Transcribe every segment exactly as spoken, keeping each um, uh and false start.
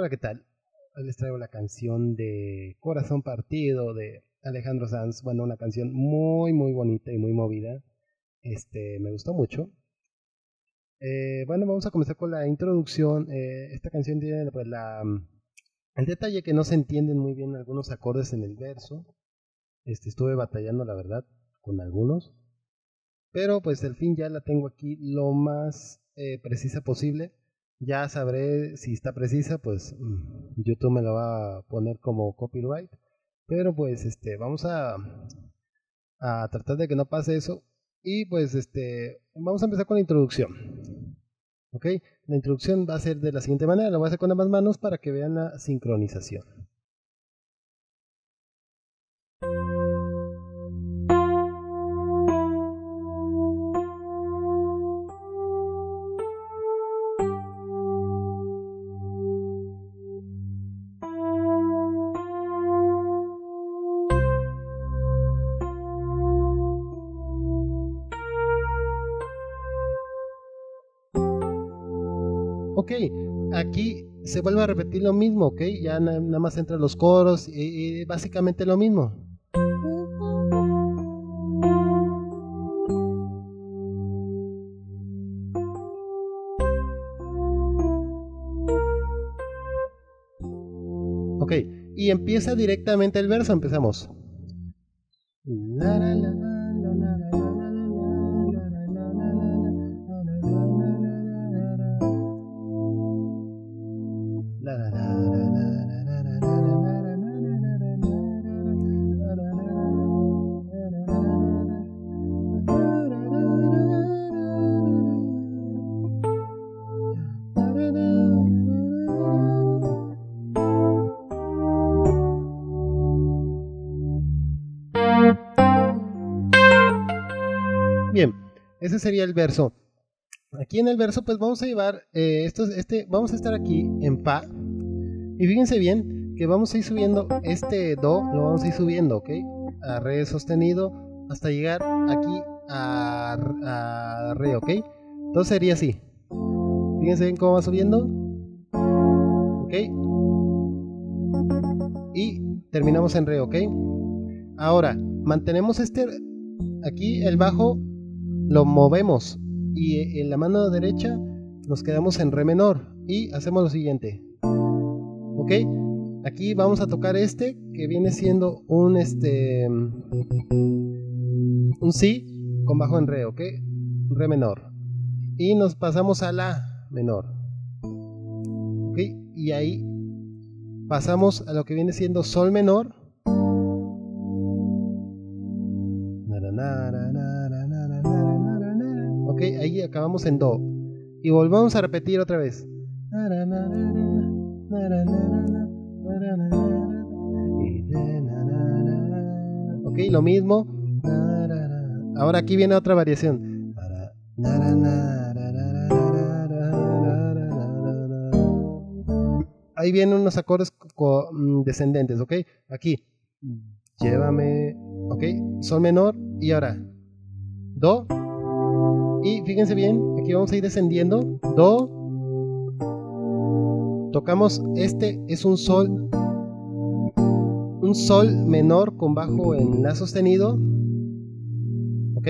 Hola, ¿qué tal? Hoy les traigo la canción de Corazón Partido de Alejandro Sanz. Bueno, una canción muy muy bonita y muy movida. Este, me gustó mucho. Eh, bueno, vamos a comenzar con la introducción. Eh, esta canción tiene pues la mm, el detalle que no se entienden muy bien algunos acordes en el verso. Este, estuve batallando la verdad con algunos, pero pues al fin ya la tengo aquí lo más eh, precisa posible. Ya sabré si está precisa, pues mm, YouTube me lo va a poner como copyright, pero pues este vamos a, a tratar de que no pase eso. Y pues este vamos a empezar con la introducción. Ok, la introducción va a ser de la siguiente manera, lo voy a hacer con ambas manos para que vean la sincronización. Ok, aquí se vuelve a repetir lo mismo, ok, ya na- nada más entran los coros y, y básicamente lo mismo. Ok, y empieza directamente el verso, empezamos. La, la, la, la, la, la, la, la, la, bien, ese sería el verso. Aquí en el verso, pues vamos a llevar eh, estos, este, vamos a estar aquí en fa. Y fíjense bien que vamos a ir subiendo este do, lo vamos a ir subiendo, ¿ok? A re sostenido hasta llegar aquí a, a re, ¿ok? Entonces sería así. Fíjense bien cómo va subiendo, ¿ok? Y terminamos en re, ¿ok? Ahora, mantenemos este, aquí el bajo lo movemos y en la mano derecha nos quedamos en re menor y hacemos lo siguiente, ¿ok? Aquí vamos a tocar este que viene siendo un este un si con bajo en re, ¿ok? Re menor y nos pasamos a la menor, ¿ok? Y ahí pasamos a lo que viene siendo sol menor, ok, ahí acabamos en do y volvamos a repetir otra vez, ok, lo mismo. Ahora aquí viene otra variación, ahí vienen unos acordes descendentes, ok, aquí llévame, ok, sol menor y ahora do, y fíjense bien, aquí vamos a ir descendiendo, do, tocamos este, es un sol, un sol menor con bajo en la sostenido, ok,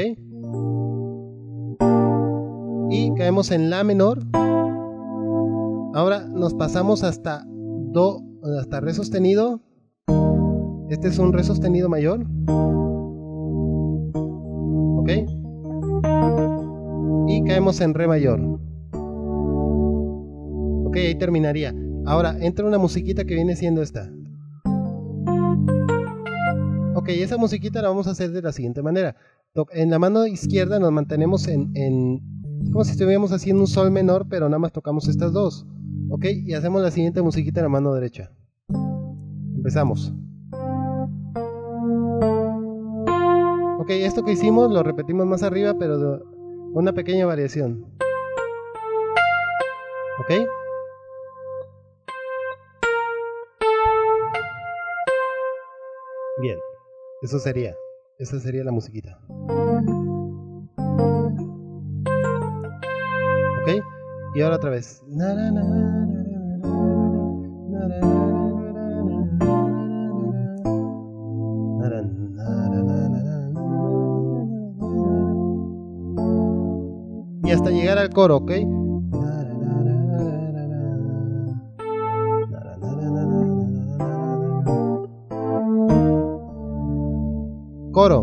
y caemos en la menor. Ahora nos pasamos hasta do, hasta re sostenido, este es un re sostenido mayor, ok, y caemos en re mayor, ok, ahí terminaría. Ahora entra una musiquita que viene siendo esta. Ok, esa musiquita la vamos a hacer de la siguiente manera. En la mano izquierda nos mantenemos en, en como si estuviéramos haciendo un sol menor, pero nada más tocamos estas dos. Ok, y hacemos la siguiente musiquita en la mano derecha. Empezamos. Ok, esto que hicimos lo repetimos más arriba, pero de una pequeña variación. Ok. Bien, eso sería, esa sería la musiquita. Ok, y ahora otra vez. Y hasta llegar al coro, ¿ok? Coro.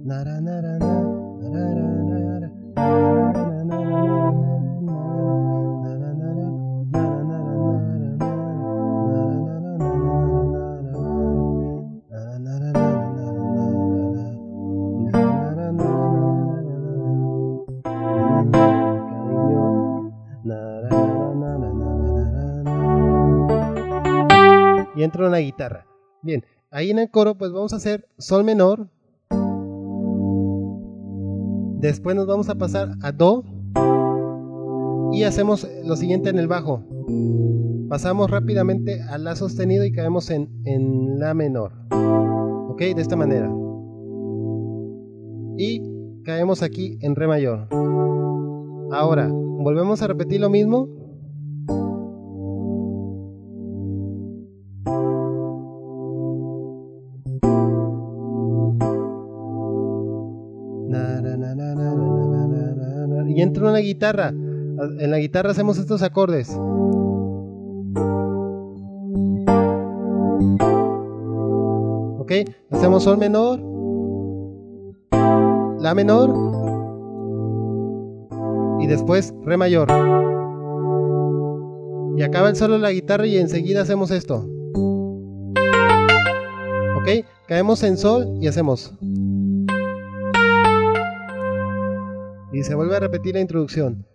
Y entra una guitarra. Bien, ahí en el coro pues vamos a hacer sol menor. Después nos vamos a pasar a do. Y hacemos lo siguiente en el bajo. Pasamos rápidamente a la sostenido y caemos en, en la menor. Ok, de esta manera. Y caemos aquí en re mayor. Ahora, volvemos a repetir lo mismo. Y entra una guitarra. En la guitarra hacemos estos acordes. Ok, hacemos sol menor, la menor y después re mayor. Y acaba el solo de la guitarra y enseguida hacemos esto. Ok, caemos en sol y hacemos. Y se vuelve a repetir la introducción.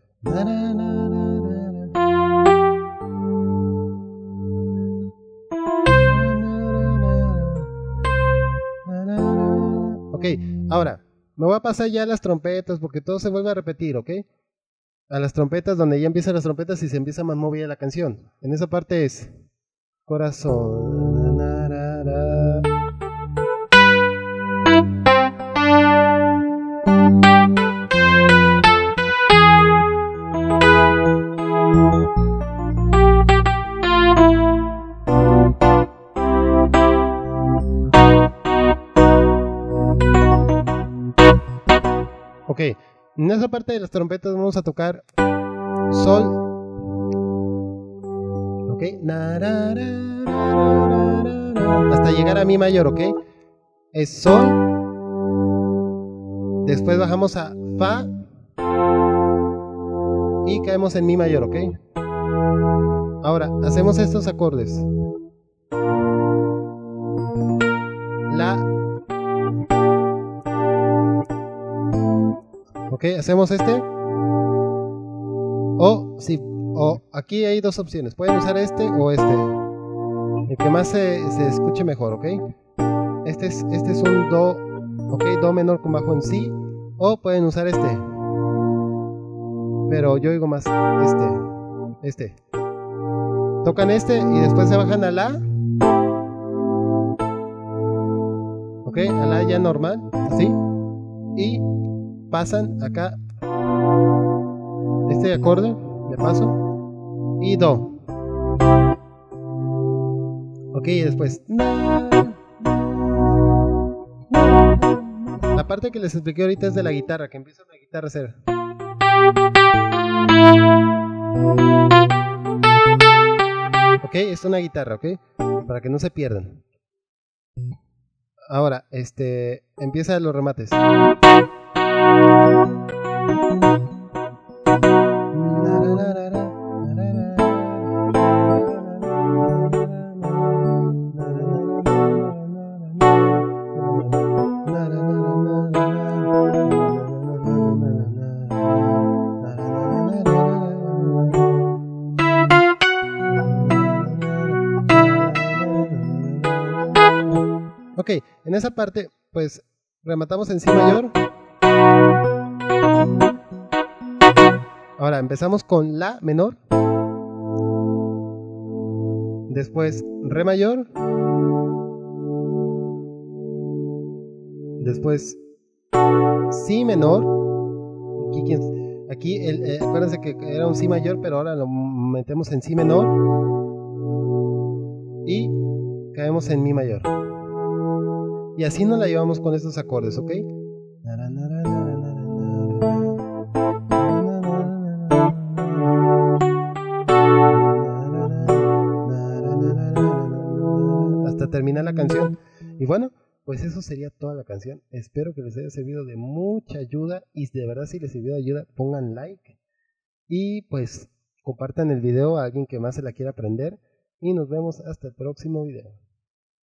Ok, ahora me voy a pasar ya a las trompetas porque todo se vuelve a repetir, ok. A las trompetas donde ya empiezan las trompetas y se empieza más movida la canción. En esa parte es corazón. Ok, en esa parte de las trompetas vamos a tocar sol. Ok, hasta llegar a mi mayor, ok. Es sol. Después bajamos a fa. Y caemos en mi mayor, ok. Ahora, hacemos estos acordes. La. Ok, hacemos este. O, si, o aquí hay dos opciones. Pueden usar este o este. El que más se, se escuche mejor, ok. Este es, este es un do. Ok, do menor con bajo en si. O pueden usar este. Pero yo digo más este. Este. Tocan este y después se bajan a la. Ok, a la ya normal. Así. Y pasan acá este acorde de paso y do. Ok, y después la parte que les expliqué ahorita es de la guitarra, que empieza la guitarra a hacer. Ok, es una guitarra, ok, para que no se pierdan. Ahora, este, empieza los remates. Ok, en esa parte, pues rematamos en si mayor. Ahora empezamos con la menor. Después re mayor. Después si menor. Aquí, aquí el, eh, acuérdense que era un si mayor, pero ahora lo metemos en si menor. tocamos en mi mayor. Y así nos la llevamos con estos acordes, ¿ok? Hasta terminar la canción. Y bueno, pues eso sería toda la canción. Espero que les haya servido de mucha ayuda. Y de verdad, si les sirvió de ayuda, pongan like. Y pues compartan el video a alguien que más se la quiera aprender. Y nos vemos hasta el próximo video.